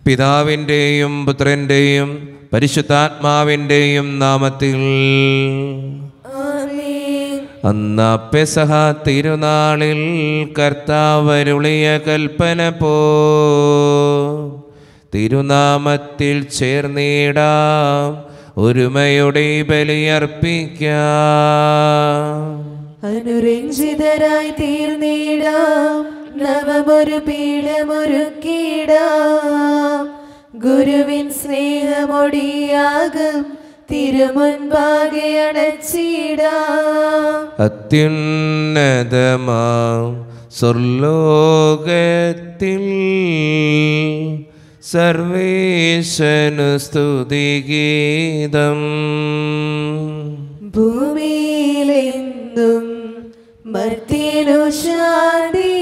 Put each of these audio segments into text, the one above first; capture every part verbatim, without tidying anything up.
പിതാവിൻ്റെയും പുത്രൻ്റെയും പരിശുദ്ധാത്മാവിൻ്റെയും നാമത്തിൽ. അന്ന് പെസഹ തിരുനാളിൽ കർത്താവരുളിയ കൽപ്പന പോ തിരുനാമത്തിൽ ചേർന്നിടാം, ഒരുമയുടെ ബലിയർപ്പിക്കാം. അനുരഞ്ജിതരായി തീർന്നിടാം, നവമൊരു പീഠമൊരുക്കിടാം. ഗുരുവിൻ സ്നേഹമൊടിയാകും തിരുമുൻപാകെ അടച്ചിടാം. അത്യുന്നതമാം സ്വർലോകത്തിൽ സർവേശനു സ്തുതിഗീതം. ഭൂമിയിലെന്നും മർത്യനു ശാന്തി,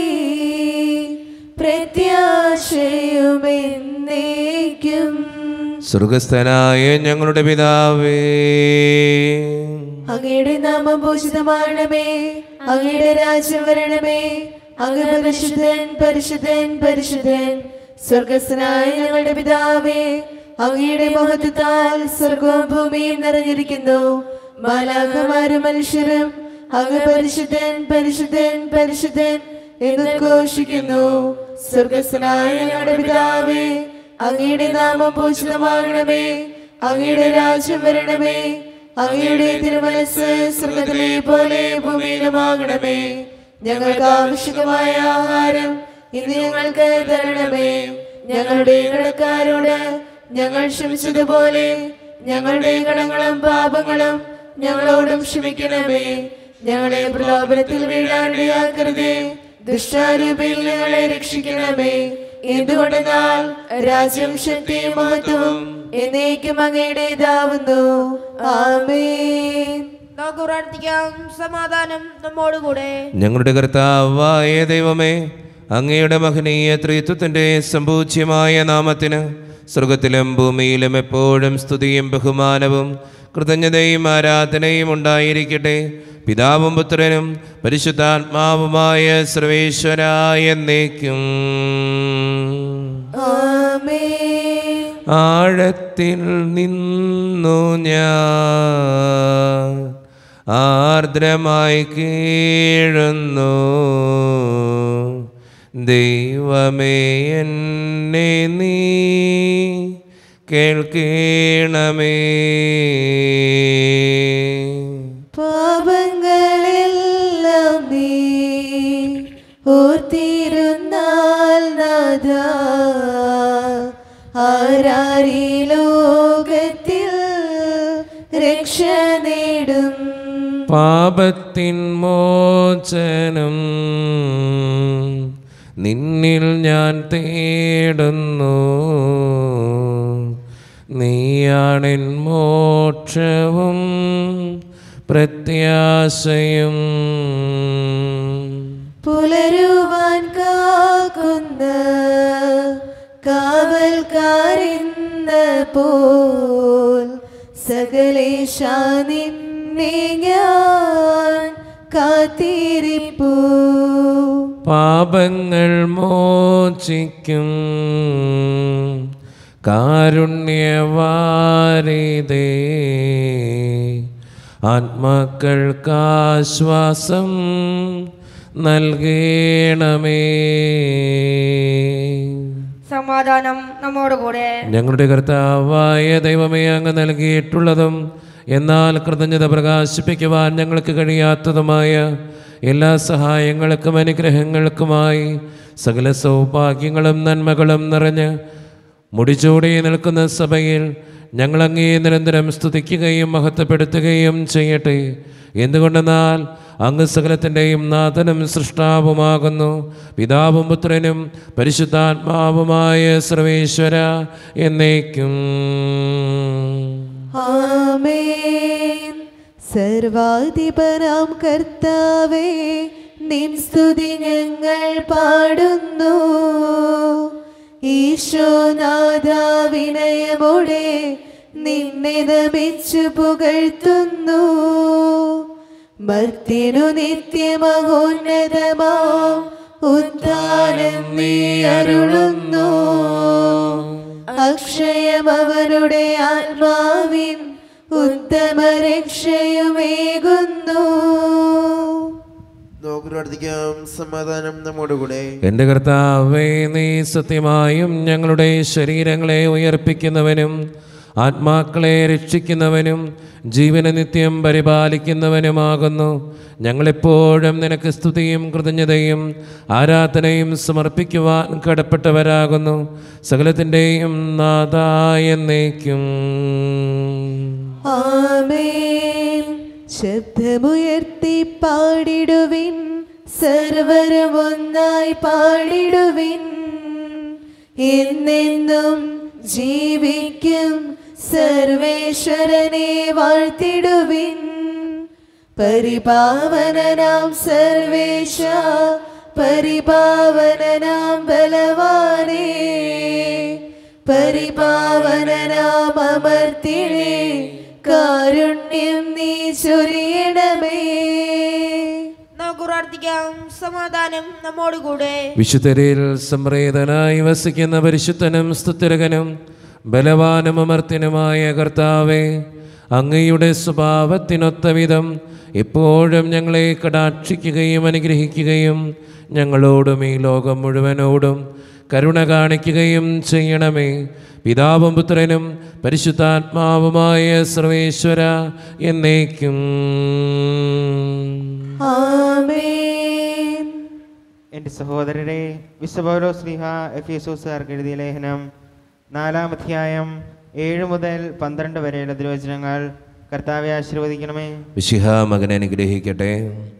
പ്രത്യാശയുമെന്നേക്കും. സ്വർഗസ്ഥനായ ഞങ്ങളുടെ പിതാവേ, അങ്ങയുടെ നാമം പൂജിതമാണമേ, അങ്ങയുടെ രാജ്യം വരണമേ. അങ്ങ് പരിശുദ്ധൻ പരിശുദ്ധൻ പരിശുദ്ധൻ. സ്വർഗസ്ഥനായ ഞങ്ങളുടെ പിതാവേ, അങ്ങയുടെ മഹത്വത്താൽ സ്വർഗവും ഭൂമിയും നിറഞ്ഞിരിക്കുന്നു. മാലാഖമാരും മനുഷ്യരും അങ്ങ് പരിശുദ്ധൻ പരിശുദ്ധൻ പരിശുദ്ധൻ എന്ന് ഘോഷിക്കുന്നു. സ്വർഗസ്ഥനായ ഞങ്ങളുടെ പിതാവേ, അങ്ങയുടെ നാമം പൂജിതമാകണമേ, അങ്ങയുടെ രാജ്യം വരണമേ. അങ്ങയുടെ തിരുമനസ്സ് സ്വർഗ്ഗത്തിലെ പോലെ ഭൂമിയിലുമാകണമേ. ഞങ്ങൾക്ക് ആവശ്യമായ ആഹാരം ഇന്ന് ഞങ്ങൾക്ക് തരണമേ. ഞങ്ങളുടെ കടക്കാരോട് ഞങ്ങൾ ക്ഷമിച്ചതുപോലെ ഞങ്ങളുടെ കടങ്ങളും പാപങ്ങളും ഞങ്ങളോടും ക്ഷമിക്കണമേ. ഞങ്ങളെ പ്രലോഭനത്തിൽ വീഴാനിടയാക്കരുതേ, ദുഷ്ടാരൂപിയിൽ ഞങ്ങളെ രക്ഷിക്കണമേ. എന്തുകൊണ്ടെന്നാൽ രാജ്യം ശക്തിയും മഹത്വവും എന്നേക്കും അങ്ങയുടേതാവുന്നു. ആമേൻ. നമുക്ക് പ്രാർത്ഥിക്കാം. സമാധാനം നമ്മോടുകൂടെ. ഞങ്ങളുടെ കർത്താവായ ദൈവമേ, അങ്ങയുടെ മഹനീയ ത്രിത്വത്തിൻ്റെ സമ്പൂജ്യമായ നാമത്തിന് സ്വർഗത്തിലും ഭൂമിയിലും എപ്പോഴും സ്തുതിയും ബഹുമാനവും കൃതജ്ഞതയും ആരാധനയും ഉണ്ടായിരിക്കട്ടെ. പിതാവും പുത്രനും പരിശുദ്ധാത്മാവുമായ സർവേശ്വരായ എന്നേക്കും. ആഴത്തിൽ നിന്നു ഞാൻ ആർദ്രമായി കീഴുന്നു, ദൈവമേ എന്നെ നീ കേൾക്കണമേ. പാപങ്ങളെല്ലാം നീ ഓർത്തിരുന്നാൽ നാഥാ, ആരാരീ ലോകത്തിൽ രക്ഷ നേടും. പാപത്തിൻ മോചനം നിന്നിൽ ഞാൻ തേടുന്നു, നീയാണെൻ മോക്ഷവും പ്രത്യാശയും. പുലരുവാൻ കാക്കുന്ന കാവൽക്കാരെന്ന പോൽ സകലേശാ നിന്നെ ഞാൻ കാത്തിരിപ്പൂ. പാപങ്ങൾ മോചിക്കും കാരുണ്യവാരിതേ, ആത്മാക്കൾക്കാശ്വാസം നൽകണമേ. സമാധാനം നമ്മോടുകൂടെ. ഞങ്ങളുടെ കർത്താവായ ദൈവമേ, അങ്ങ് നൽകിയിട്ടുള്ളതും എന്നാൽ കൃതജ്ഞത പ്രകാശിപ്പിക്കുവാൻ ഞങ്ങൾക്ക് കഴിയാത്തതുമായ എല്ലാ സഹായങ്ങൾക്കും അനുഗ്രഹങ്ങൾക്കുമായി സകല സൗഭാഗ്യങ്ങളും നന്മകളും നിറഞ്ഞ് മുടിച്ചൂടി നിൽക്കുന്ന സഭയിൽ ഞങ്ങളങ്ങേ നിരന്തരം സ്തുതിക്കുകയും മഹത്വപ്പെടുത്തുകയും ചെയ്യട്ടെ. എന്തുകൊണ്ടെന്നാൽ അങ്ങ് സകലത്തിൻ്റെയും നാഥനും സൃഷ്ടാവുമാകുന്നു. പിതാവും പുത്രനും പരിശുദ്ധാത്മാവുമായ സർവേശ്വര എന്നേക്കും. ആമേൻ. സർവാധിപനാം കർത്താവേ, നിൻ സ്തുതി ഞങ്ങൾ പാടുന്നു. ഈശോനാഥാ, വിനയമോടെ നിന്നെ നമിച്ചു പുകഴ്ത്തുന്നു. മർത്യനു നിത്യമഹോന്നതമാം ഉദ്ധാനം നീ അരുളുന്നു. പകരം അവരുടെ ആത്മാവിൻ ഉത്തമ രക്ഷയുമേകുന്നു. നമുക്ക് പ്രാർത്ഥിക്കാം. സമാധാനം നമ്മോടുകൂടെ. എൻ്റെ കർത്താവേ, നീ സത്യമായും ഞങ്ങളുടെ ശരീരങ്ങളെ ഉയർപ്പിക്കുന്നവനും ആത്മാക്കളെ രക്ഷിക്കുന്നവനും ജീവനെ നിത്യം പരിപാലിക്കുന്നവനുമാകുന്നു. ഞങ്ങളെപ്പോഴും നിനക്ക് സ്തുതിയും കൃതജ്ഞതയും ആരാധനയും സമർപ്പിക്കുവാൻ കടപ്പെട്ടവരാകുന്നു. സകലത്തിൻ്റെയും നാഥായ എന്നേക്കും. ആമേൻ. ശബ്ദമുയർത്തി പാടിടുവിൻ, സർവരും ഒന്നായി പാടിടുവിൻ. എന്നെന്നും ജീവിക്കും സർവേശ്വരനെ വാഴ്ത്തിടുവിൻ. പരിപാവനനാം സർവേശ, പരിപാവനനാം ബലവാനേ, പരിപാവനനാം അമർത്തിനെ കാരുണ്യം നീ ചൊരിയണമേ. നമുക്ക് പ്രാർത്ഥിക്കാം. സമാധാനം നമ്മോടുകൂടെ. വിശുദ്ധരിൽ സംപ്രീതനായി വസിക്കുന്ന പരിശുദ്ധനും സ്തുത്യർഹനും ബലവാനും അമർത്യനുമായ കർത്താവേ, അങ്ങയുടെ സ്വഭാവത്തിനൊത്ത വിധം എപ്പോഴും ഞങ്ങളെ കടാക്ഷിക്കുകയും അനുഗ്രഹിക്കുകയും ഞങ്ങളോടും ഈ ലോകം മുഴുവനോടും കരുണ കാണിക്കുകയും ചെയ്യണമേ. പിതാവും പുത്രനും പരിശുദ്ധാത്മാവുമായ സർവേശ്വര എന്നേക്കും. ആമേൻ. എൻ്റെ സഹോദരരെ, വിശുദ്ധ പൗലോസ് ശ്ലീഹ എഫെസോസുകാർക്ക് എഴുതിയ ലേഖനം നാലാം അധ്യായം ഏഴ് മുതൽ പന്ത്രണ്ട് വരെയുള്ള തിരുവചനങ്ങൾ കർത്താവെ ആശീർവദിക്കണമേ. വിശിഹ മകനെ അനുഗ്രഹിക്കട്ടെ.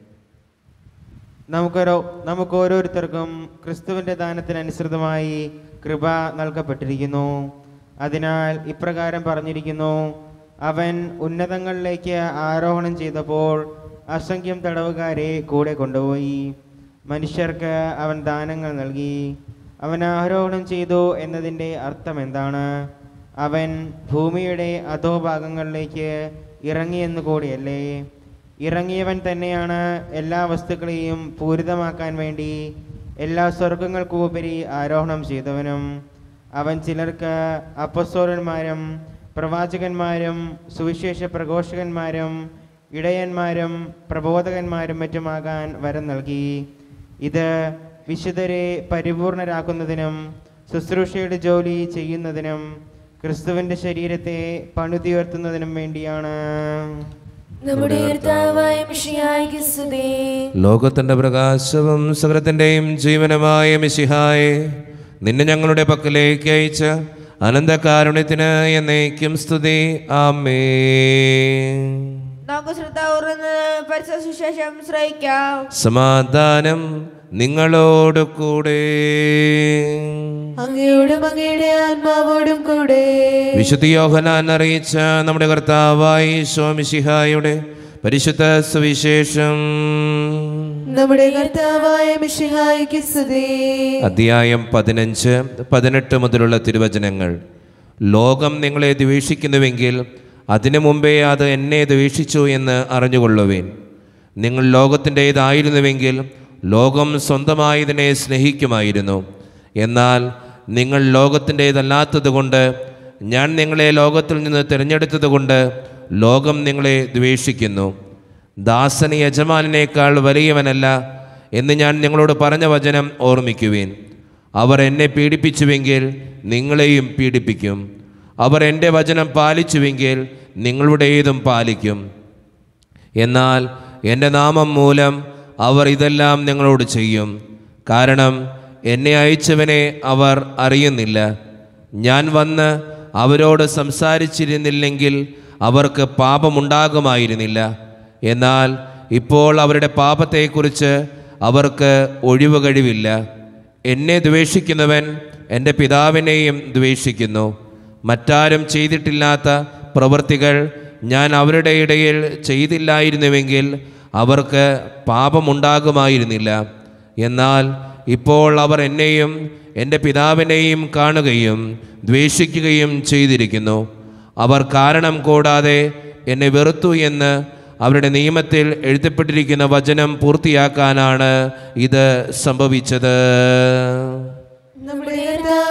നമുക്കൊരോ നമുക്ക് ഓരോരുത്തർക്കും ക്രിസ്തുവിൻ്റെ ദാനത്തിനനുസൃതമായി കൃപ നൽകപ്പെട്ടിരിക്കുന്നു. അതിനാൽ ഇപ്രകാരം പറഞ്ഞിരിക്കുന്നു: അവൻ ഉന്നതങ്ങളിലേക്ക് ആരോഹണം ചെയ്തപ്പോൾ അസംഖ്യം തടവുകാരെ കൂടെ കൊണ്ടുപോയി. മനുഷ്യർക്ക് അവൻ ദാനങ്ങൾ നൽകി. അവൻ ആരോഹണം ചെയ്തു എന്നതിൻ്റെ അർത്ഥം എന്താണ്? അവൻ ഭൂമിയുടെ അധോഭാഗങ്ങളിലേക്ക് ഇറങ്ങിയെന്ന് കൂടിയല്ലേ? ഇറങ്ങിയവൻ തന്നെയാണ് എല്ലാ വസ്തുക്കളെയും പൂരിതമാക്കാൻ വേണ്ടി എല്ലാ സ്വർഗങ്ങൾക്കുപരി ആരോഹണം ചെയ്തവനും. അവൻ ചിലർക്ക് അപ്പസ്തോലന്മാരും പ്രവാചകന്മാരും സുവിശേഷ പ്രഘോഷകന്മാരും ഇടയന്മാരും പ്രബോധകന്മാരും മറ്റുമാകാൻ വരം നൽകി. ഇത് വിശുദ്ധരെ പരിപൂർണരാക്കുന്നതിനും ശുശ്രൂഷയുടെ ജോലി ചെയ്യുന്നതിനും ക്രിസ്തുവിൻ്റെ ശരീരത്തെ പണിതുയർത്തുന്നതിനും വേണ്ടിയാണ്. നമ്മുടെ കർത്താവായ മിശിഹായ്ക്ക് സ്തുതി. ലോകത്തിൻ്റെ പ്രകാശവും സകലത്തിൻ്റെയും ജീവനുമായ മിശിഹായെ, നിന്നെ ഞങ്ങളുടെ പക്കലേക്ക് അയച്ച അനന്തകാരുണ്യത്തിന് എന്നേക്കും സ്തുതി. ആമേൻ. നമുക്ക് ശ്രദ്ധാപൂർവ്വം പരിശുദ്ധ സുവിശേഷം ശ്രവിക്കാം. സമാധാനം നിങ്ങളോട് കൂടെ. അങ്ങയോടും അങ്ങയുടെ ആത്മാവോടും കൂടെ. വിശുദ്ധ യോഹന്നാൻ അറിയിച്ച നമ്മുടെ കർത്താവായ ഈശോ മിശിഹായുടെ പരിശുദ്ധ സുവിശേഷം. നമ്മുടെ കർത്താവായ മിശിഹായ്ക്ക് സ്തുതി. അധ്യായം പതിനഞ്ച് പതിനെട്ട് മുതലുള്ള തിരുവചനങ്ങൾ. ലോകം നിങ്ങളെ ദ്വേഷിക്കുന്നുവെങ്കിൽ അതിനു മുമ്പേ അത് എന്നെ ദ്വേഷിച്ചു എന്ന് അറിഞ്ഞുകൊള്ളുവേൻ. നിങ്ങൾ ലോകത്തിൻ്റേതായിരുന്നുവെങ്കിൽ ലോകം സ്വന്തമായതിനെ സ്നേഹിക്കുമായിരുന്നു. എന്നാൽ നിങ്ങൾ ലോകത്തിൻ്റേതല്ലാത്തതുകൊണ്ട് ഞാൻ നിങ്ങളെ ലോകത്തിൽ നിന്ന് തിരഞ്ഞെടുത്തതുകൊണ്ട് ലോകം നിങ്ങളെ ദ്വേഷിക്കുന്നു. ദാസന് യജമാനേക്കാൾ വലിയവനല്ല എന്ന് ഞാൻ നിങ്ങളോട് പറഞ്ഞ വചനം ഓർമ്മിക്കുവിൻ. അവർ എന്നെ പീഡിപ്പിച്ചുവെങ്കിൽ നിങ്ങളെയും പീഡിപ്പിക്കും. അവർ എൻ്റെ വചനം പാലിച്ചുവെങ്കിൽ നിങ്ങളുടേതും പാലിക്കും. എന്നാൽ എൻ്റെ നാമം മൂലം അവർ ഇതെല്ലാം നിങ്ങളോട് ചെയ്യും. കാരണം എന്നെ അയച്ചവനെ അവർ അറിയുന്നില്ല. ഞാൻ വന്ന് അവരോട് സംസാരിച്ചിരുന്നില്ലെങ്കിൽ അവർക്ക് പാപമുണ്ടാകുമായിരുന്നില്ല. എന്നാൽ ഇപ്പോൾ അവരുടെ പാപത്തെക്കുറിച്ച് അവർക്ക് ഒഴിവ് കഴിവില്ല. എന്നെ ദ്വേഷിക്കുന്നവൻ എൻ്റെ പിതാവിനെയും ദ്വേഷിക്കുന്നു. മറ്റാരും ചെയ്തിട്ടില്ലാത്ത പ്രവൃത്തികൾ ഞാൻ അവരുടെ ഇടയിൽ ചെയ്തില്ലായിരുന്നുവെങ്കിൽ അവർക്ക് പാപമുണ്ടാകുമായിരുന്നില്ല. എന്നാൽ ഇപ്പോൾ അവർ എന്നെയും എൻ്റെ പിതാവിനെയും കാണുകയും ദ്വേഷിക്കുകയും ചെയ്തിരിക്കുന്നു. അവർ കാരണം കൂടാതെ എന്നെ വെറുത്തു എന്ന് അവരുടെ നിയമത്തിൽ എഴുതപ്പെട്ടിരിക്കുന്ന വചനം പൂർത്തിയാക്കാനാണ് ഇത് സംഭവിച്ചത്. നമ്മുടെ കർത്താവായ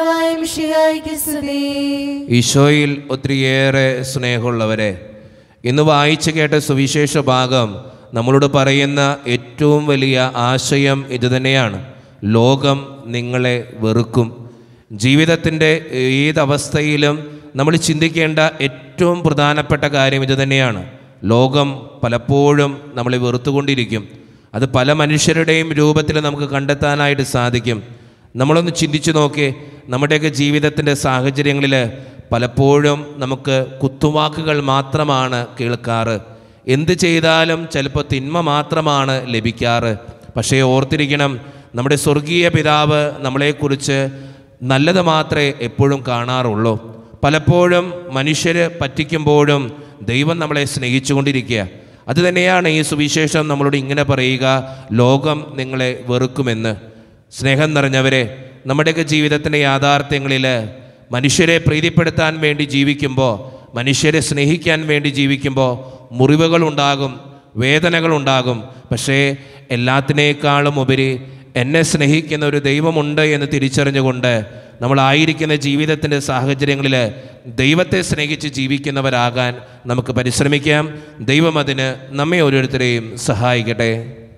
മിശിഹായിക്ക് സ്തുതി. ഈശോയിൽ ഒത്തിരിയേറെ സ്നേഹമുള്ളവരെ, ഇന്ന് വായിച്ചു കേട്ട സുവിശേഷ ഭാഗം നമ്മളോട് പറയുന്ന ഏറ്റവും വലിയ ആശയം ഇതുതന്നെയാണ്. ലോകം നിങ്ങളെ വെറുക്കും. ജീവിതത്തിൻ്റെ ഏതവസ്ഥയിലും നമ്മൾ ചിന്തിക്കേണ്ട ഏറ്റവും പ്രധാനപ്പെട്ട കാര്യം ഇതുതന്നെയാണ്. ലോകം പലപ്പോഴും നമ്മളെ വെറുത്തുകൊണ്ടിരിക്കും. അത് പല മനുഷ്യരുടെയും രൂപത്തിൽ നമുക്ക് കണ്ടെത്താനായിട്ട് സാധിക്കും. നമ്മളൊന്ന് ചിന്തിച്ചു നോക്കി, നമ്മുടെയൊക്കെ ജീവിതത്തിൻ്റെ സാഹചര്യങ്ങളിൽ പലപ്പോഴും നമുക്ക് കുത്തുവാക്കുകൾ മാത്രമാണ് കേൾക്കാറ്. എന്ത് ചെയ്താലും ചിലപ്പോൾ തിന്മ മാത്രമാണ് ലഭിക്കാറ്. പക്ഷേ ഓർത്തിരിക്കണം, നമ്മുടെ സ്വർഗീയ പിതാവ് നമ്മളെക്കുറിച്ച് നല്ലത് മാത്രമേ എപ്പോഴും കാണാറുള്ളൂ. പലപ്പോഴും മനുഷ്യർ പറ്റിക്കുമ്പോഴും ദൈവം നമ്മളെ സ്നേഹിച്ചു കൊണ്ടിരിക്കുക. അതുതന്നെയാണ് ഈ സുവിശേഷം നമ്മളോട് ഇങ്ങനെ പറയുക, ലോകം നിങ്ങളെ വെറുക്കുമെന്ന്. സ്നേഹം നിറഞ്ഞവരെ, നമ്മുടെയൊക്കെ ജീവിതത്തിൻ്റെ യാഥാർത്ഥ്യങ്ങളിൽ മനുഷ്യരെ പ്രീതിപ്പെടുത്താൻ വേണ്ടി ജീവിക്കുമ്പോൾ, മനുഷ്യരെ സ്നേഹിക്കാൻ വേണ്ടി ജീവിക്കുമ്പോൾ മുറിവുകളുണ്ടാകും, വേദനകളുണ്ടാകും. പക്ഷേ എല്ലാത്തിനേക്കാളും ഉപരി എന്നെ സ്നേഹിക്കുന്ന ഒരു ദൈവമുണ്ട് എന്ന് തിരിച്ചറിഞ്ഞുകൊണ്ട് നമ്മളായിരിക്കുന്ന ജീവിതത്തിൻ്റെ സാഹചര്യങ്ങളിൽ ദൈവത്തെ സ്നേഹിച്ച് ജീവിക്കുന്നവരാകാൻ നമുക്ക് പരിശ്രമിക്കാം. ദൈവം അതിന് നമ്മെ ഓരോരുത്തരെയും സഹായിക്കട്ടെ.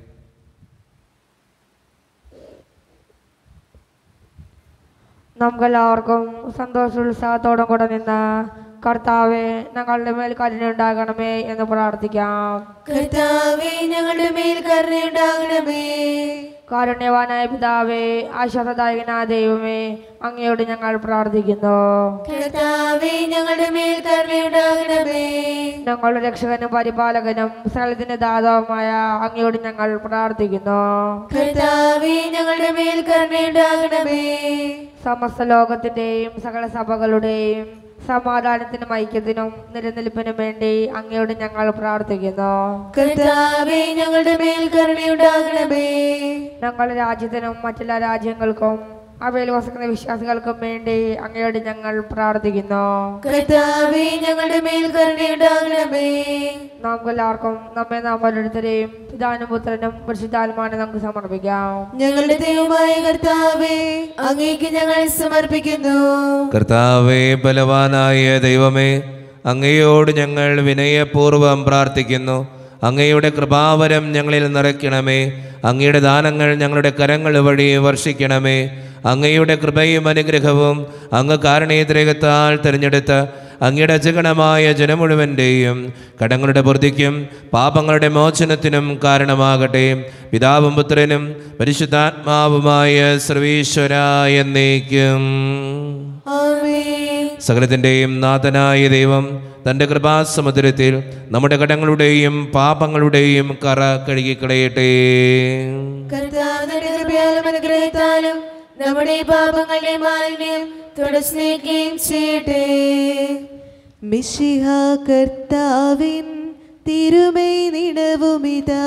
നമുക്കെല്ലാവർക്കും സന്തോഷോത്സാഹത്തോടും കൂടെ നിന്ന് കർത്താവേ ഞങ്ങളുടെ മേൽ കരുണയുണ്ടാകണമേ എന്ന് പ്രാർത്ഥിക്കാം. കർത്താവേ, ഞങ്ങളുടെ മേൽ കരുണയുണ്ടാകണമേ. കാരുണ്യവാനായ പിതാവേ, ആശ്വാസദായകനായ ദൈവമേ, അങ്ങയോട് ഞങ്ങൾ പ്രാർത്ഥിക്കുന്നു. കർത്താവേ, ഞങ്ങളുടെ മേൽ കരുണയുണ്ടാകണമേ. ഞങ്ങളുടെ രക്ഷകനും പരിപാലകനും സകലത്തിന്റെ ദാതാവുമായ അങ്ങയോട് ഞങ്ങൾ പ്രാർത്ഥിക്കുന്നു. കർത്താവേ, ഞങ്ങളുടെ മേൽ കരുണയുണ്ടാകണമേ. സമസ്ത ലോകത്തിന്റെയും സകല സഭകളുടെയും സമാധാനത്തിനും ഐക്യത്തിനും നിലനിൽപ്പിനും വേണ്ടി അങ്ങയോട് ഞങ്ങൾ പ്രാർത്ഥിക്കുന്നു. കർത്താവേ, ഞങ്ങളുടെ മേൽ കരുണയുണ്ടാകണമേ. ഞങ്ങളുടെ രാജ്യത്തിനും മറ്റുള്ള രാജ്യങ്ങൾക്കും അവയിൽ വസിക്കുന്ന വിശ്വാസികൾക്കും വേണ്ടി അങ്ങയോട് ഞങ്ങൾ പ്രാർത്ഥിക്കുന്നു. കർത്താവേ, ഞങ്ങളുടെ മേൽ കരുണയുണ്ടാകണമേ. നമുക്കെല്ലാവർക്കും നമ്മെ നാം ഓരോരുത്തരെയും പിതാവിനും പുത്രനും പരിശുദ്ധാത്മാവിനെ നമുക്ക് സമർപ്പിക്കാം. ഞങ്ങളുടെ ദൈവമായ കർത്താവേ, അങ്ങേക്ക് ഞങ്ങൾ സമർപ്പിക്കുന്നു. കർത്താവേ, ബലവാനായ ദൈവമേ, അങ്ങയോട് ഞങ്ങൾ വിനയപൂർവ്വം പ്രാർത്ഥിക്കുന്നു. അങ്ങയുടെ കൃപാവരം ഞങ്ങളിൽ നിറയ്ക്കണമേ. അങ്ങയുടെ ദാനങ്ങൾ ഞങ്ങളുടെ കരങ്ങൾ വഴി വർഷിക്കണമേ. അങ്ങയുടെ കൃപയും അനുഗ്രഹവും അങ്ങ് കാരണേദ്രേകത്താൽ തിരഞ്ഞെടുത്ത അങ്ങയുടെ അജഗണമായ ജനം മുഴുവൻ്റെയും കടങ്ങളുടെ പൂർത്തിക്കും പാപങ്ങളുടെ മോചനത്തിനും കാരണമാകട്ടെ. പിതാവും പുത്രനും പരിശുദ്ധാത്മാവുമായ സർവീശ്വരായ എന്നേക്കും. ആമേൻ. സകലത്തിൻ്റെയും നാഥനായ ദൈവം തൻ്റെ കൃപാസമുദ്രത്തിൽ നമ്മുടെ കടങ്ങളുടെയും പാപങ്ങളുടെയും കറ കഴുകിക്കളയട്ടെ. കർത്താവ് തന്റെ കൃപയാലും അനുഗ്രഹത്താലും നമ്മുടെ പാപങ്ങളുടെ മാലിന്യം തുടച്ചുനീക്കുകയും ചെയ്യട്ടെ. മിശിഹ കർത്താവിൻ തിരുമൈ നിടവുമിതാ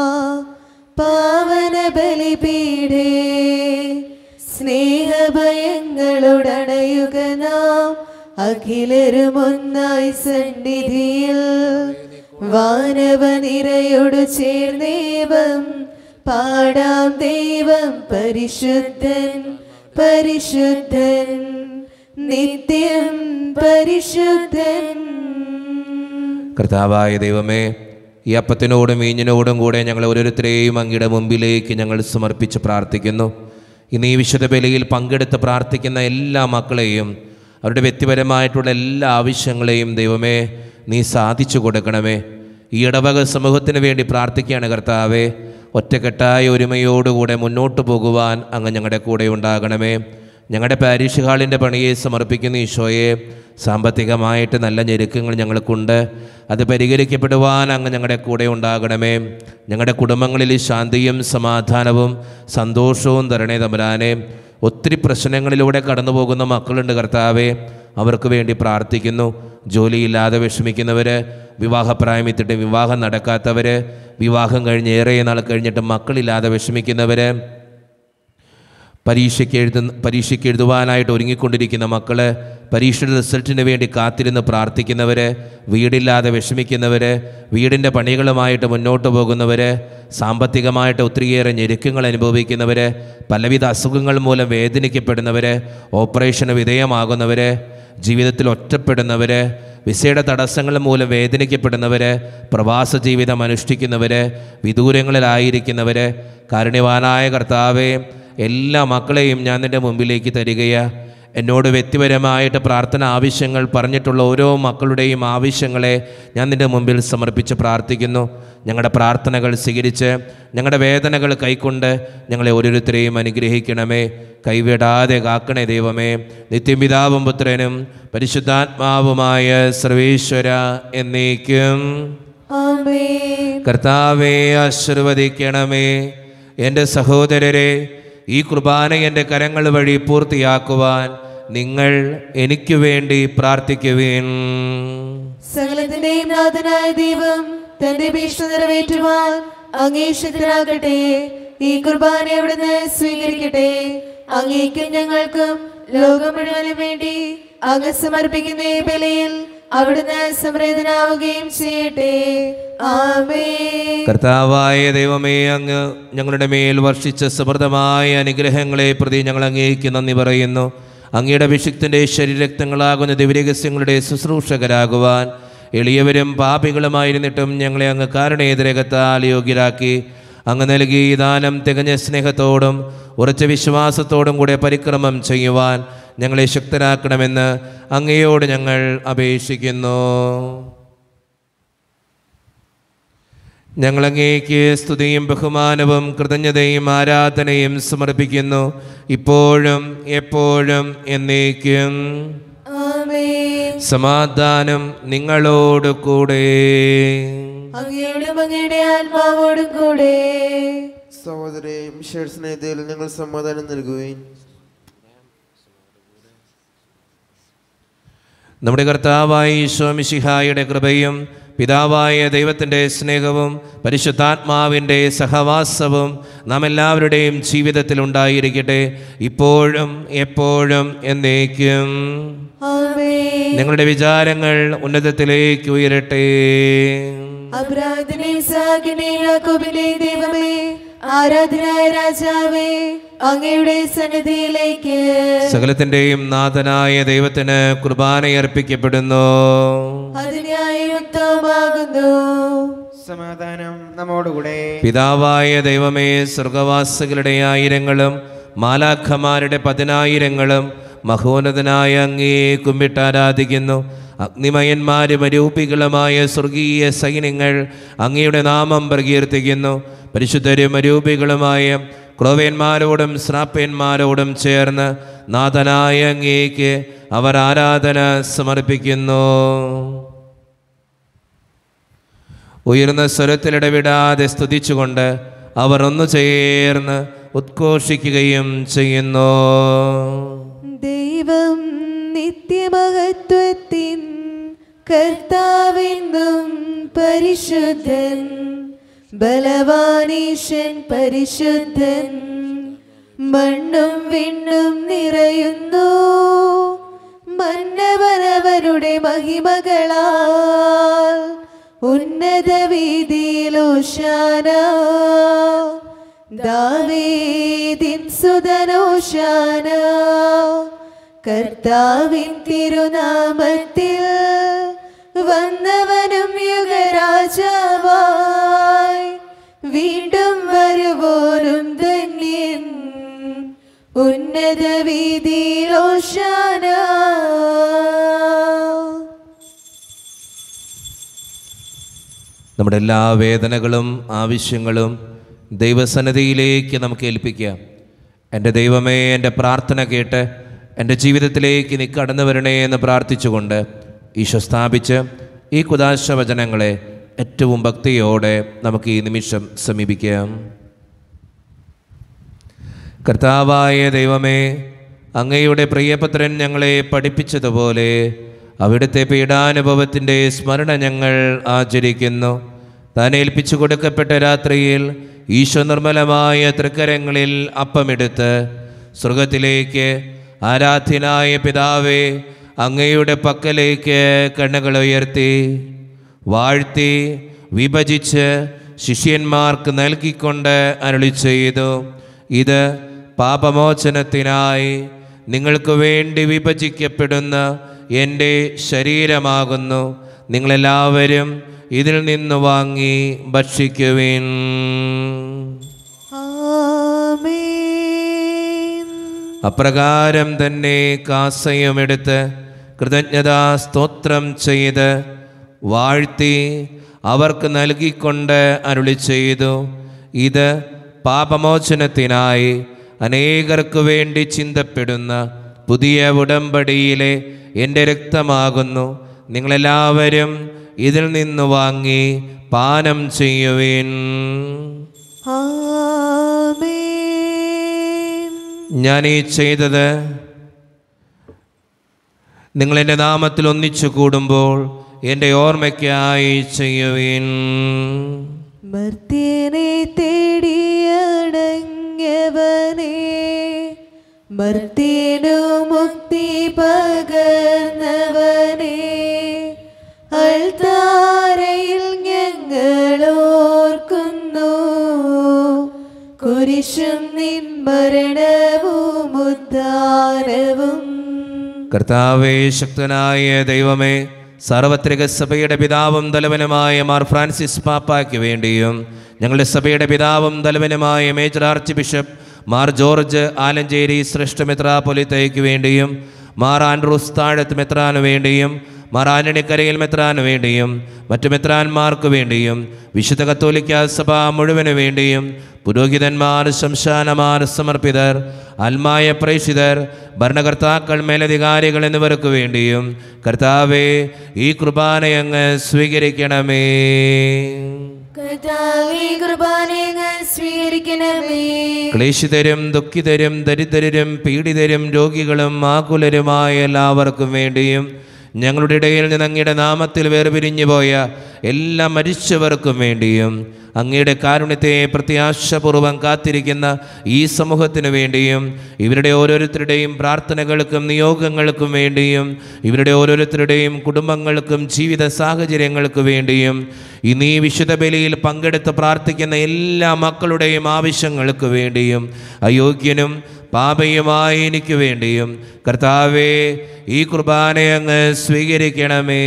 പാവന ബലിപീഠേ സ്നേഹഭയങ്ങളോടണയുക നാം അഖിലരുമൊന്നായി സന്നിധിയിൽ വാനവനിരയോടു ചേർന്നേവം പാടാം ദൈവം പരിശുദ്ധൻ പരിശുദ്ധൻ നിത്യം പരിശുദ്ധൻ. കർത്താവായ ദൈവമേ, ഈ അപ്പത്തിനോടും വീഞ്ഞിനോടും കൂടെ ഞങ്ങൾ ഓരോരുത്തരെയും അങ്ങയുടെ മുമ്പിലേക്ക് ഞങ്ങൾ സമർപ്പിച്ച് പ്രാർത്ഥിക്കുന്നു. ഇന്ന് ഈ വിശുദ്ധ ബലിയിൽ പങ്കെടുത്ത് പ്രാർത്ഥിക്കുന്ന എല്ലാ മക്കളെയും അവരുടെ വ്യക്തിപരമായിട്ടുള്ള എല്ലാ ആവശ്യങ്ങളെയും ദൈവമേ നീ സാധിച്ചു കൊടുക്കണമേ. ഈ ഇടവക സമൂഹത്തിന് വേണ്ടി പ്രാർത്ഥിക്കുകയാണ് കർത്താവേ. ഒറ്റക്കെട്ടായ ഒരുമയോടുകൂടെ മുന്നോട്ട് പോകുവാൻ അങ്ങ് ഞങ്ങളുടെ കൂടെ ഉണ്ടാകണമേ. ഞങ്ങളുടെ പാരിഷ് ഹാളിൻ്റെ പണിയെ സമർപ്പിക്കുന്ന ഈശോയെ, സാമ്പത്തികമായിട്ട് നല്ല ഞെരുക്കങ്ങൾ ഞങ്ങൾക്കുണ്ട്. അത് പരിഹരിക്കപ്പെടുവാൻ അങ്ങ് ഞങ്ങളുടെ കൂടെ ഉണ്ടാകണമേ. ഞങ്ങളുടെ കുടുംബങ്ങളിൽ ശാന്തിയും സമാധാനവും സന്തോഷവും തരണേ തമ്പുരാനെ. ഒത്തിരി പ്രശ്നങ്ങളിലൂടെ കടന്നു പോകുന്ന മക്കളുണ്ട് കർത്താവേ, അവർക്ക് വേണ്ടി പ്രാർത്ഥിക്കുന്നു. ജോലിയില്ലാതെ വിഷമിക്കുന്നവർ, വിവാഹപ്രായമെത്തിയിട്ട് വിവാഹം നടക്കാത്തവർ, വിവാഹം കഴിഞ്ഞ് ഏറെ നാൾ കഴിഞ്ഞിട്ട് മക്കളില്ലാതെ വിഷമിക്കുന്നവർ, പരീക്ഷയ്ക്ക് എഴുതുന്ന പരീക്ഷയ്ക്ക് എഴുതുവാനായിട്ട് ഒരുങ്ങിക്കൊണ്ടിരിക്കുന്ന മക്കൾ, പരീക്ഷയുടെ റിസൾട്ടിന് വേണ്ടി കാത്തിരുന്ന് പ്രാർത്ഥിക്കുന്നവർ, വീടില്ലാതെ വിഷമിക്കുന്നവർ, വീടിൻ്റെ പണികളുമായിട്ട് മുന്നോട്ട് പോകുന്നവർ, സാമ്പത്തികമായിട്ട് ഒത്തിരിയേറെ ഞെരുക്കങ്ങൾ അനുഭവിക്കുന്നവർ, പലവിധ അസുഖങ്ങൾ മൂലം വേദനിക്കപ്പെടുന്നവർ, ഓപ്പറേഷന് വിധേയമാകുന്നവർ, ജീവിതത്തിൽ ഒറ്റപ്പെടുന്നവർ, വിസയുടെ തടസ്സങ്ങൾ മൂലം വേദനിക്കപ്പെടുന്നവർ, പ്രവാസ ജീവിതം അനുഷ്ഠിക്കുന്നവർ, വിദൂരങ്ങളിലായിരിക്കുന്നവർ, കാരുണ്യവാനായ കർത്താവേ, എല്ലാ മക്കളെയും ഞാൻ നിൻ്റെ മുമ്പിലേക്ക് തരികയാണ്. എന്നോട് വ്യക്തിപരമായിട്ട് പ്രാർത്ഥന ആവശ്യങ്ങൾ പറഞ്ഞിട്ടുള്ള ഓരോ മക്കളുടെയും ആവശ്യങ്ങളെ ഞാൻ നിൻ്റെ മുമ്പിൽ സമർപ്പിച്ച് പ്രാർത്ഥിക്കുന്നു. ഞങ്ങളുടെ പ്രാർത്ഥനകൾ സ്വീകരിച്ച് ഞങ്ങളുടെ വേദനകൾ കൈക്കൊണ്ട് ഞങ്ങളെ ഓരോരുത്തരെയും അനുഗ്രഹിക്കണമേ. കൈവിടാതെ കാക്കണേ ദൈവമേ. നിത്യപിതാവും പുത്രനും പരിശുദ്ധാത്മാവുമായ സർവേശ്വര എന്നേക്കും ആമേൻ. കർത്താവേ ആശീർവദിക്കണമേ. എൻ്റെ സഹോദരരെ, ഈ കുർബാന എൻ്റെ കരങ്ങൾ വഴി പൂർത്തിയാക്കുവാൻ നിങ്ങൾ എനിക്ക് വേണ്ടി പ്രാർത്ഥിക്കുവിൻ. സകലത്തിന്റെയും നാഥനായ ദൈവം തന്റെ ഭീഷണി നിറവേറ്റുവാൻ അങ്ങേ ശക്തനാകട്ടെ. ഈ കുർബാന അവിടുന്ന് സ്വീകരിക്കട്ടെ. അങ്ങേക്കും ഞങ്ങൾക്കും ലോകം മുഴുവനും വേണ്ടി അങ്ങ് സമർപ്പിക്കുന്ന ഈ ബലിയിൽ അവിടുന്ന് സംപ്രീതനാവുകയും ചെയ്യട്ടെ. ആമേൻ. കർത്താവായ ദൈവമേ, അങ്ങ് ഞങ്ങളുടെ മേൽ വർഷിച്ച സമൃദ്ധമായ അനുഗ്രഹങ്ങളെ പ്രതി ഞങ്ങൾ അങ്ങേക്ക് നന്ദി പറയുന്നു. അങ്ങയുടെ അഭിഷിക്തൻ്റെ ശരീരരക്തങ്ങളാകുന്ന ദിവ്യരഹസ്യങ്ങളുടെ ശുശ്രൂഷകരാകുവാൻ എളിയവരും പാപികളുമായിരുന്നിട്ടും ഞങ്ങളെ അങ്ങ് കാരുണ്യരകത്താൽ യോഗ്യരാക്കി. അങ്ങ് നൽകി ഈ ദാനം തികഞ്ഞ സ്നേഹത്തോടും ഉറച്ച വിശ്വാസത്തോടും കൂടെ പരിക്രമം ചെയ്യുവാൻ ഞങ്ങളെ ശക്തരാക്കണമെന്ന് അങ്ങയോട് ഞങ്ങൾ അപേക്ഷിക്കുന്നു. ഞങ്ങളങ്ങേക്ക് സ്തുതിയും ബഹുമാനവും കൃതജ്ഞതയും ആരാധനയും സമർപ്പിക്കുന്നു, ഇപ്പോഴും എപ്പോഴും എന്നേക്കും. ആമേൻ. സമാധാനം നിങ്ങളോട് കൂടെ. അങ്ങയോടും അങ്ങയുടെ ആത്മാവോടും കൂടെ. സഹോദരേ, സ്നേഹത്തിൽ ഞങ്ങൾ സമാധാനം നൽകുകയും നമ്മുടെ കർത്താവായ ഈശോ മിശിഹായുടെ കൃപയും പിതാവായ ദൈവത്തിൻ്റെ സ്നേഹവും പരിശുദ്ധാത്മാവിൻ്റെ സഹവാസവും നാം എല്ലാവരുടെയും ജീവിതത്തിൽ ഉണ്ടായിരിക്കട്ടെ, ഇപ്പോഴും എപ്പോഴും എന്നേക്കും. ആമേൻ. ഞങ്ങളുടെ വിചാരങ്ങൾ ഉന്നതത്തിലേക്ക് ഉയരട്ടെ. അബ്രാഹത്തിന്റെയും ഇസ്ഹാക്കിന്റെയും യാക്കോബിന്റെയും ദൈവമേ, ആരാധനായ രാജാവേ, അങ്ങയുടെ സന്നിധിയിലേക്ക് സകലത്തിൻ്റെയും നാഥനായ ദൈവത്തിന് കുർബാനയർപ്പിക്കപ്പെടുന്നു. അതിനായി യുക്തമാകുന്നു. സമാധാനം നമ്മോടുകൂടെ. പിതാവായ ദൈവമേ, സ്വർഗവാസികളുടെ ആയിരങ്ങളും മാലാഖമാരുടെ പതിനായിരങ്ങളും മഹോന്നതനായ അങ്ങേ കുമ്പിട്ടാരാധിക്കുന്നു. അഗ്നിമയന്മാരും അരൂപികളുമായ സ്വർഗീയ സൈന്യങ്ങൾ അങ്ങയുടെ നാമം പ്രകീർത്തിക്കുന്നു. പരിശുദ്ധരും അരൂപികളുമായ ക്രോവേന്മാരോടും ശ്രാപ്പന്മാരോടും ചേർന്ന് നാഥനായ അങ്ങേക്ക് അവർ ആരാധന സമർപ്പിക്കുന്നു. ഉയർന്ന സ്വരത്തിലിടവിടാതെ സ്തുതിച്ചുകൊണ്ട് അവർ ഒന്നു ചേർന്ന് ഉദ്ഘോഷിക്കുകയും ചെയ്യുന്നു. ദൈവം നിത്യമഹത്വത്തിൻ കർത്താവെന്നും പരിശുദ്ധൻ, ബലവാനീശൻ പരിശുദ്ധൻ. മണ്ണും വിണ്ണും നിറയുന്നു മന്നവനവരുടെ മഹിമകളാൽ. ഉന്നത വീതിയിൽ ഓശാന, ദാവീദിൻ സുതൻ ഓശാന. കർത്താവിൻ തിരുനാമത്തിൽ വന്നവനും യുഗരാജാവായി, വീണ്ടും വരുവോനും ധന്യൻ. ഉന്നത വീതിയിൽ ഓശാന. നമ്മുടെ എല്ലാ വേദനകളും ആവശ്യങ്ങളും ദൈവസന്നിധിയിലേക്ക് നമുക്ക് ഏൽപ്പിക്കാം. എൻ്റെ ദൈവമേ, എൻ്റെ പ്രാർത്ഥന കേട്ട് എൻ്റെ ജീവിതത്തിലേക്ക് നീ കടന്നു വരണേ എന്ന് പ്രാർത്ഥിച്ചുകൊണ്ട് ഈശോ സ്ഥാപിച്ച് ഈ കുദാശ വചനങ്ങളെ ഏറ്റവും ഭക്തിയോടെ നമുക്ക് ഈ നിമിഷം സമീപിക്കാം. കർത്താവായ ദൈവമേ, അങ്ങയുടെ പ്രിയപുത്രൻ ഞങ്ങളെ പഠിപ്പിച്ചതുപോലെ അവിടുത്തെ പീഡാനുഭവത്തിൻ്റെ സ്മരണ ഞങ്ങൾ ആചരിക്കുന്നു. താൻ ഏൽപ്പിച്ചു കൊടുക്കപ്പെട്ട രാത്രിയിൽ ഈശോ നിർമ്മലമായ തൃക്കരങ്ങളിൽ അപ്പമെടുത്ത് സ്വർഗത്തിലേക്ക് ആരാധ്യനായ പിതാവേ, അങ്ങയുടെ പക്കലേക്ക് കണ്ണുകൾ ഉയർത്തി വാഴ്ത്തി വിഭജിച്ച് ശിഷ്യന്മാർക്ക് നൽകിക്കൊണ്ട് അരുളി ചെയ്തു, ഇത് പാപമോചനത്തിനായി നിങ്ങൾക്ക് വേണ്ടി വിഭജിക്കപ്പെടുന്ന എൻ്റെ ശരീരമാകുന്നു. നിങ്ങളെല്ലാവരും ഇതിൽ നിന്ന് വാങ്ങി ഭക്ഷിക്കുവിൻ. അപ്രകാരം തന്നെ കാസയുമെടുത്ത് കൃതജ്ഞതാ സ്തോത്രം ചെയ്ത് വാഴ്ത്തി അവർക്ക് നൽകിക്കൊണ്ട് അരുളി ചെയ്തു, ഇത് പാപമോചനത്തിനായി അനേകർക്ക് വേണ്ടി ചിന്തപ്പെടുന്ന പുതിയ ഉടമ്പടിയിലെ എൻ്റെ രക്തമാകുന്നു. നിങ്ങളെല്ലാവരും ഇതിൽ നിന്ന് വാങ്ങി പാനം ചെയ്യുവിൻ. ഞാൻ ഈ ചെയ്തത് നിങ്ങളെൻ്റെ നാമത്തിൽ ഒന്നിച്ചു കൂടുമ്പോൾ എൻ്റെ ഓർമ്മയ്ക്കായി ചെയ്യുവിൻ. മർത്യനെ തേടിയടങ്ങിയവനെ, മർത്യനു മുക്തി പകർന്നവനെ, അൾത്താരയിൽ ഞങ്ങളോർക്കുന്നു. കുരിശും നിൻ മരണവും ഉദ്ധാരവും. കർത്താവേ, ശക്തനായ ദൈവമേ, സാർവത്രിക സഭയുടെ പിതാവും തലവനുമായ മാർ ഫ്രാൻസിസ് പാപ്പായ്ക്ക് വേണ്ടിയും ഞങ്ങളുടെ സഭയുടെ പിതാവും തലവനുമായ major archbishop Mar George Alencherry ശ്രേഷ്ഠ മെത്രാപ്പൊലീത്തയ്ക്ക് വേണ്ടിയും മാർ ആൻഡ്രൂസ് താഴത്ത് മെത്രാന് വേണ്ടിയും മാർ ആന്റണിക്കരയിൽ മെത്രാന് വേണ്ടിയും മറ്റു മെത്രാന്മാർക്ക് വേണ്ടിയും വിശുദ്ധ കത്തോലിക്ക സഭ മുഴുവന് വേണ്ടിയും പുരോഹിതന്മാർ, ശംശാനമാർ, സമർപ്പിതർ, ആത്മായ പ്രേക്ഷിതർ, ഭരണകർത്താക്കൾ, മേലധികാരികൾ എന്നിവർക്ക് വേണ്ടിയും കർത്താവേ, ഈ കുർബാനയങ്ങ് സ്വീകരിക്കണമേ. ക്ലേശിതരും ദുഃഖിതരും ദരിദ്രരും പീഡിതരും രോഗികളും ആകുലരുമായ എല്ലാവർക്കും വേണ്ടിയും ഞങ്ങളുടെ ഇടയിൽ നിന്ന് അങ്ങയുടെ നാമത്തിൽ വേർപിരിഞ്ഞു പോയ എല്ലാ മരിച്ചവർക്കും വേണ്ടിയും അങ്ങയുടെ കാരുണ്യത്തെ പ്രത്യാശപൂർവ്വം കാത്തിരിക്കുന്ന ഈ സമൂഹത്തിനു വേണ്ടിയും ഇവരുടെ ഓരോരുത്തരുടെയും പ്രാർത്ഥനകൾക്കും നിയോഗങ്ങൾക്കും വേണ്ടിയും ഇവരുടെ ഓരോരുത്തരുടെയും കുടുംബങ്ങൾക്കും ജീവിത സാഹചര്യങ്ങൾക്ക് വേണ്ടിയും ഇന്ന് ഈ വിശുദ്ധ ബലിയിൽ പങ്കെടുത്ത് പ്രാർത്ഥിക്കുന്ന എല്ലാ മക്കളുടെയും ആവശ്യങ്ങൾക്ക് വേണ്ടിയും അയോഗ്യനും പാപയുമായി എനിക്ക് വേണ്ടിയും കർത്താവേ, ഈ കുർബാനയങ്ങ് സ്വീകരിക്കണമേ.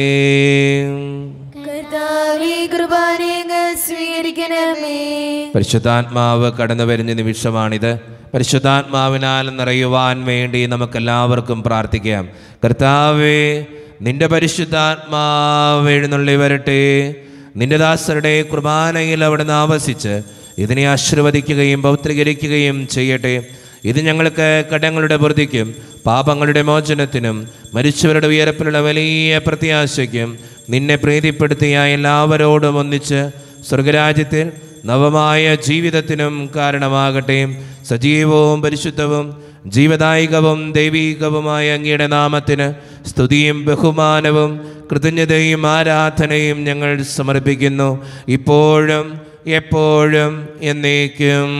പരിശുദ്ധാത്മാവ് കടന്നു വരുന്ന നിമിഷമാണിത്. പരിശുദ്ധാത്മാവിനാൽ നിറയുവാൻ വേണ്ടി നമുക്കെല്ലാവർക്കും പ്രാർത്ഥിക്കാം. കർത്താവേ, നിന്റെ പരിശുദ്ധാത്മാവ് എഴുന്നള്ളി വരട്ടെ. നിന്റെ ദാസരുടെ കുർബാനയിൽ അവിടുന്ന് ആവസിച്ച് ഇതിനെ ആശീർവദിക്കുകയും പൗത്രീകരിക്കുകയും ചെയ്യട്ടെ. ഇത് ഞങ്ങൾക്ക് കടങ്ങളുടെ വൃദ്ധിക്കും പാപങ്ങളുടെ മോചനത്തിനും മരിച്ചവരുടെ ഉയർപ്പിലുള്ള വലിയ പ്രത്യാശയ്ക്കും നിന്നെ പ്രീതിപ്പെടുത്തിയ എല്ലാവരോടും ഒന്നിച്ച് സ്വർഗരാജ്യത്തിൽ നവമായ ജീവിതത്തിനും കാരണമാകട്ടെ. സജീവവും പരിശുദ്ധവും ജീവദായികവും ദൈവീകവുമായ അങ്ങയുടെ നാമത്തിന് സ്തുതിയും ബഹുമാനവും കൃതജ്ഞതയും ആരാധനയും ഞങ്ങൾ സമർപ്പിക്കുന്നു, ഇപ്പോഴും എപ്പോഴും എന്നേക്കും.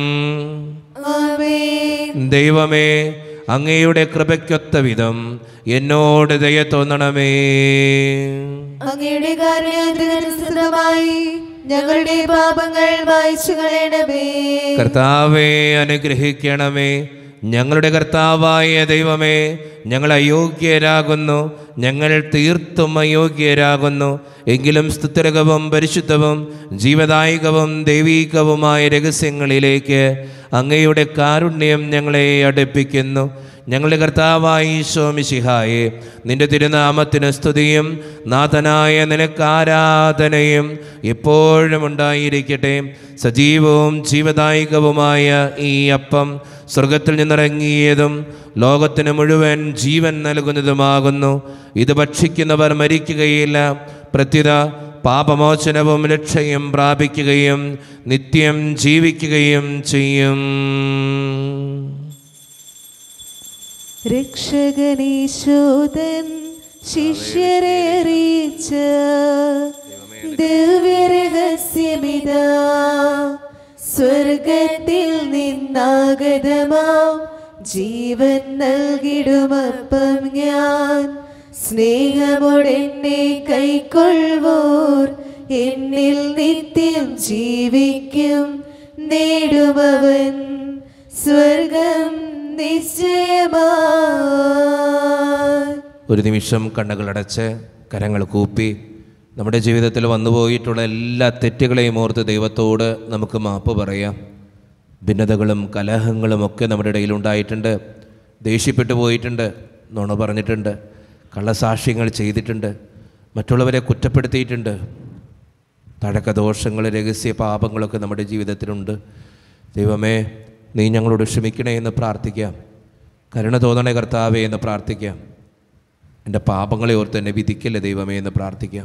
ദൈവമേ, അങ്ങയുടെ കൃപയ്ക്കൊത്ത വിധം എന്നോട് ദയ തോന്നണമേ. അങ്ങയുടെ കാരുണ്യാനുസൃതമായി ഞങ്ങളുടെ പാപങ്ങൾ മായ്ച്ചു കളയണമേ. കർത്താവേ, അനുഗ്രഹിക്കണമേ. ഞങ്ങളുടെ കർത്താവായ ദൈവമേ, ഞങ്ങൾ അയോഗ്യരാകുന്നു, ഞങ്ങൾ തീർത്തും അയോഗ്യരാകുന്നു. എങ്കിലും സ്തുത്യർഹവും പരിശുദ്ധവും ജീവദായികവും ദൈവീകവുമായ രഹസ്യങ്ങളിലേക്ക് അങ്ങയുടെ കാരുണ്യം ഞങ്ങളെ അടുപ്പിക്കുന്നു. ഞങ്ങളുടെ കർത്താവായ ഈശോ മിശിഹായേ, നിന്റെ തിരുനാമത്തിന് സ്തുതിയും നാഥനായ നിനക്ക് ആരാധനയും എപ്പോഴും ഉണ്ടായിരിക്കട്ടെ. സജീവവും ജീവദായികവുമായ ഈ അപ്പം സ്വർഗത്തിൽ നിന്നിറങ്ങിയതും ലോകത്തിന് മുഴുവൻ ജീവൻ നൽകുന്നതുമാകുന്നു. ഇത് ഭക്ഷിക്കുന്നവർ മരിക്കുകയില്ല, പ്രത്യുത പാപമോചനവും രക്ഷയും പ്രാപിക്കുകയും നിത്യം ജീവിക്കുകയും ചെയ്യും. രക്ഷകനീശോദൻ ശിഷ്യരെ അറിയിച്ച ദിവ്യരഹസ്യമിതാ, സ്വർഗത്തിൽ നിന്നാഗതമാം ജീവൻ നൽകിടുമപ്പം ഞാൻ സ്നേഹമോടെന്നെ കൈക്കൊള്ളുവോർ എന്നിൽ നിത്യം ജീവിക്കും. നേടുമവൻ സ്വർഗം നിശ്ചയമായി. ഒരു നിമിഷം കണ്ണുകളടച്ച് കരങ്ങൾ കൂപ്പി നമ്മുടെ ജീവിതത്തിൽ വന്നുപോയിട്ടുള്ള എല്ലാ തെറ്റുകളെയും ഓർത്ത് ദൈവത്തോട് നമുക്ക് മാപ്പ് പറയാം. ഭിന്നതകളും കലഹങ്ങളും ഒക്കെ നമ്മുടെ ഇടയിലുണ്ടായിട്ടുണ്ട്. ദേഷ്യപ്പെട്ടു പോയിട്ടുണ്ട്, നുണ പറഞ്ഞിട്ടുണ്ട്, കള്ളസാക്ഷ്യങ്ങൾ ചെയ്തിട്ടുണ്ട്, മറ്റുള്ളവരെ കുറ്റപ്പെടുത്തിയിട്ടുണ്ട്. തഴക്കദോഷങ്ങൾ, രഹസ്യ പാപങ്ങളൊക്കെ നമ്മുടെ ജീവിതത്തിലുണ്ട്. ദൈവമേ, നീ ഞങ്ങളോട് ക്ഷമിക്കണേ എന്ന് പ്രാർത്ഥിക്കാം. കരുണ തോന്നണേ കർത്താവേ എന്ന് പ്രാർത്ഥിക്കാം. എൻ്റെ പാപങ്ങളെ ഓർത്ത് എന്നെ വിധിക്കല്ലേ ദൈവമേ എന്ന് പ്രാർത്ഥിക്കാം.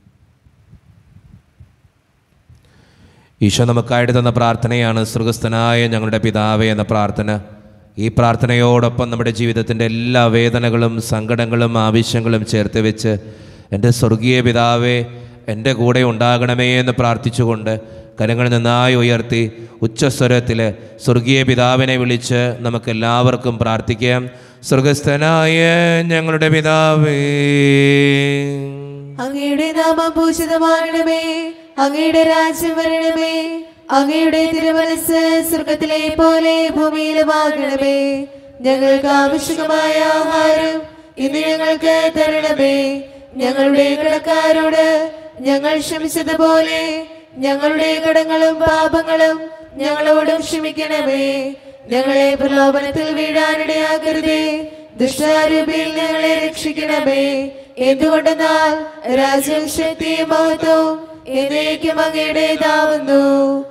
ഈശോ നമുക്കായിട്ട് തന്ന പ്രാർത്ഥനയാണ് സ്വർഗസ്ഥനായ ഞങ്ങളുടെ പിതാവേ എന്ന പ്രാർത്ഥന. ഈ പ്രാർത്ഥനയോടൊപ്പം നമ്മുടെ ജീവിതത്തിൻ്റെ എല്ലാ വേദനകളും സങ്കടങ്ങളും ആവശ്യങ്ങളും ചേർത്ത് വെച്ച് എൻ്റെ സ്വർഗീയ പിതാവേ എൻ്റെ കൂടെ ഉണ്ടാകണമേ എന്ന് പ്രാർത്ഥിച്ചുകൊണ്ട് കരങ്ങൾ നന്നായി ഉയർത്തി ഉച്ചസ്വരത്തിൽ സ്വർഗീയ പിതാവിനെ വിളിച്ച് നമുക്കെല്ലാവർക്കും പ്രാർത്ഥിക്കാം. സ്വർഗസ്ഥനായ ഞങ്ങളുടെ പിതാവേ, അങ്ങയുടെ നാമം പൂജിതമാകണമേ, അങ്ങയുടെ രാജ്യം വരണമേ, അങ്ങയുടെ തിരുമനസ്സ് സ്വർഗത്തിലെ പോലെ ഭൂമിയിലുമാകണമേ. ഞങ്ങൾക്ക് ആവശ്യമായ ആഹാരം ഇന്ന് ഞങ്ങൾക്ക് തരണമേ. ഞങ്ങളുടെ കടക്കാരോട് ഞങ്ങൾ ക്ഷമിച്ചതുപോലെ ഞങ്ങളുടെ കടങ്ങളും പാപങ്ങളും ഞങ്ങളോടും ക്ഷമിക്കണമേ. ഞങ്ങളെ പ്രലോഭനത്തിൽ വീഴാനിടയാകരുതേ, ദുഷ്ടാരൂപിയിൽ ഞങ്ങളെ രക്ഷിക്കണമേ. എന്തുകൊണ്ടെന്നാൽ രാജ്യം, ശക്തിയും മഹത്വവും എന്നേക്കും അങ്ങയുടേതാവുന്നു.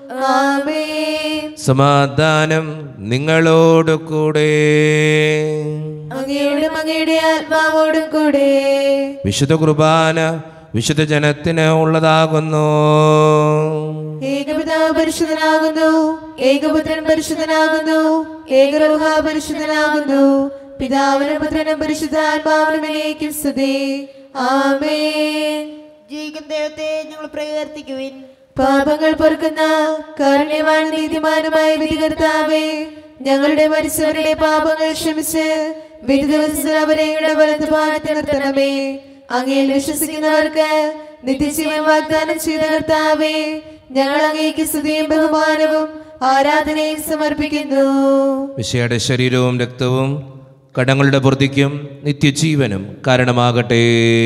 ആമേൻ. സമാധാനം നിങ്ങളോട് കൂടെ, അങ്ങയോടും അങ്ങയുടെ ആത്മാവോടും കൂടെ. വിശുദ്ധ കുർബാന വിശുദ്ധ ജനത്തിന് ഉള്ളതാകുന്നു. ഏകപിതാവ് പരിശുദ്ധനാകുന്നു, ഏകപുത്രൻ പരിശുദ്ധനാകുന്നു, ഏകരൂഹ പരിശുദ്ധനാകുന്നു. പിതാവിനും പുത്രനും പരിശുദ്ധാത്മാവിനും എന്നേക്കും സ്തുതി. ആമേൻ. ജീവിക്കുന്ന ദൈവത്തെ ഞങ്ങൾ പ്രകീർത്തിക്കുവിൻ. പാപങ്ങൾ പൊറുക്കുന്ന കാരുണ്യവാൻ നീതിമാനുമായ വിധികർത്താവേ, ഞങ്ങളുടെ മരിച്ചവരുടെ പാപങ്ങൾ ക്ഷമിച്ച് വിധി ദിവസത്തിൽ അവരെ വലതു ഭാഗത്ത് നിർത്തണമേ. അങ്ങയിൽ വിശ്വസിക്കുന്നവർക്ക് നിത്യജീവൻ വാഗ്ദാനം ചെയ്ത കർത്താവേ, ഞങ്ങൾ അങ്ങേക്ക് സ്തുതിയും ബഹുമാനവും ആരാധനയും സമർപ്പിക്കുന്നു. വിശയുടെ ശരീരവും രക്തവും കടങ്ങളുടെ പൊറുതിക്കും നിത്യജീവനും കാരണമാകട്ടെ.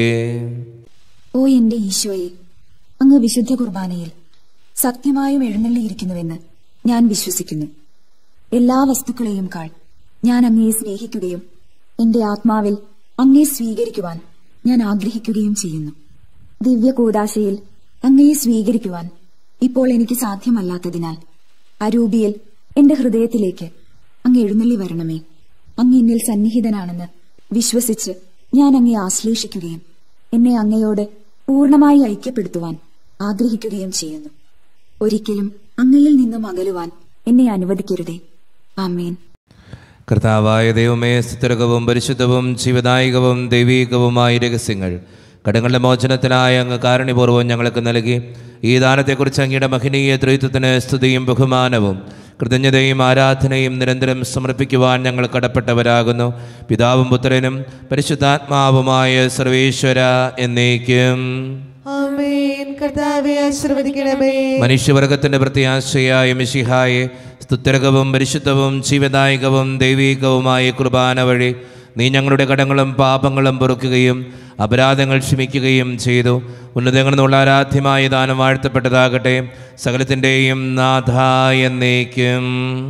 ഓ എന്റെ ഈശോയെ, അങ്ങ് വിശുദ്ധ കുർബാനയിൽ സത്യമായും എഴുന്നള്ളിയിരിക്കുന്നുവെന്ന് ഞാൻ വിശ്വസിക്കുന്നു. എല്ലാ വസ്തുക്കളെയും കാൾ ഞാൻ അങ്ങയെ സ്നേഹിക്കുകയും എന്റെ ആത്മാവിൽ അങ്ങയെ സ്വീകരിക്കുവാൻ ഞാൻ ആഗ്രഹിക്കുകയും ചെയ്യുന്നു. ദിവ്യ കൂദാശയിൽ അങ്ങയെ സ്വീകരിക്കുവാൻ ഇപ്പോൾ എനിക്ക് സാധ്യമല്ലാത്തതിനാൽ അരൂപിയിൽ എന്റെ ഹൃദയത്തിലേക്ക് അങ്ങ് എഴുന്നള്ളി വരണമേ. അങ്ങ് എന്നിൽ സന്നിഹിതനാണെന്ന് വിശ്വസിച്ച് ഞാൻ അങ്ങയെ ആശ്ലേഷിക്കുകയും എന്നെ അങ്ങയോട് പൂർണ്ണമായി ഐക്യപ്പെടുത്തുവാൻ ആഗ്രഹിക്കുകയും ചെയ്യുന്നു. ഒരിക്കലും അങ്ങയിൽ നിന്നും അകലുവാൻ എന്നെ അനുവദിക്കരുതേ. ആമേൻ. കർത്താവായ ദൈവമേ, സ്തുത്യർഹവും പരിശുദ്ധവും ജീവദായകവും ദൈവീകവുമായ രഹസ്യങ്ങൾ കടങ്ങളുടെ മോചനത്തിനായ അങ്ങ് കാരുണ്യപൂർവ്വം ഞങ്ങൾക്ക് നൽകി. ഈ ദാനത്തെക്കുറിച്ച് അങ്ങയുടെ മഹനീയ ത്രിത്വത്തിന് സ്തുതിയും ബഹുമാനവും കൃതജ്ഞതയും ആരാധനയും നിരന്തരം സമർപ്പിക്കുവാൻ ഞങ്ങൾ കടപ്പെട്ടവരാകുന്നു. പിതാവും പുത്രനും പരിശുദ്ധാത്മാവുമായ സർവേശ്വര എന്നേക്കും ആമേൻ. കർത്താവേ ആശീർവദിക്കണമേ. മനുഷ്യവർഗത്തിന്റെ പ്രത്യാശയായ മിശിഹായെ, സ്തുത്യർഹവും പരിശുദ്ധവും ജീവദായകവും ദൈവീകവുമായ കുർബാന വഴി നീ ഞങ്ങളുടെ കടങ്ങളും പാപങ്ങളും പൊറുക്കുകയും അപരാധങ്ങൾ ക്ഷമിക്കുകയും ചെയ്തു. ഉന്നതങ്ങളിൽ നിന്നുള്ള ആരാധ്യമായ ദാനം വാഴ്ത്തപ്പെട്ടതാകട്ടെ. സകലത്തിൻ്റെയും നാഥ എന്നേക്കും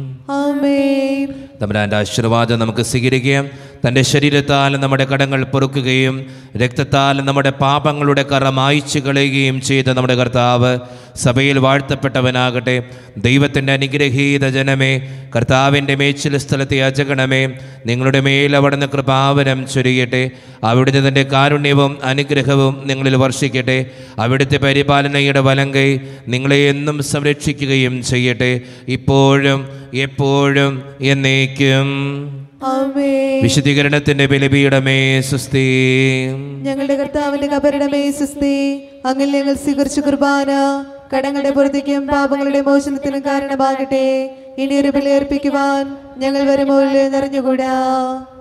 ആമേൻ. തമ്പുരാന്റെ ആശീർവാദം നമുക്ക് സ്വീകരിക്കാം. തൻ്റെ ശരീരത്താൽ നമ്മുടെ കടങ്ങൾ പൊറുക്കുകയും രക്തത്താൽ നമ്മുടെ പാപങ്ങളുടെ കറ മായ്ച്ചു കളയുകയും ചെയ്ത നമ്മുടെ കർത്താവ് സഭയിൽ വാഴ്ത്തപ്പെട്ടവനാകട്ടെ. ദൈവത്തിൻ്റെ അനുഗ്രഹീത ജനമേ, കർത്താവിൻ്റെ മേച്ചിൽ സ്ഥലത്തെ യാചകണമേ, നിങ്ങളുടെ മേൽ അവിടുന്ന് കൃപാവരം ചൊരിയട്ടെ. അവിടുന്ന് തൻ്റെ കാരുണ്യവും അനുഗ്രഹവും നിങ്ങളിൽ വർഷിക്കട്ടെ. അവിടുത്തെ പരിപാലനയുടെ വലങ്കൈ നിങ്ങളെ എന്നും സംരക്ഷിക്കുകയും ചെയ്യട്ടെ, ഇപ്പോഴും എപ്പോഴും എന്നേക്കും. വിശുദ്ധീകരണത്തിന്റെ ബലിപീഠമേ സ്വസ്തി. ഞങ്ങളുടെ കർത്താവിന്റെ കബറിടമേ സ്വസ്തി. അങ്ങിൽ ഞങ്ങൾ സ്വീകരിച്ച കുർബാന കടങ്ങളുടെ പുറത്തേക്കും പാപങ്ങളുടെ മോചനത്തിനും കാരണമാകട്ടെ. ഇനിയൊരു ബലി അർപ്പിക്കുവാൻ ഞങ്ങൾ വരുമ്പോൾ നിറഞ്ഞുകൂടാ.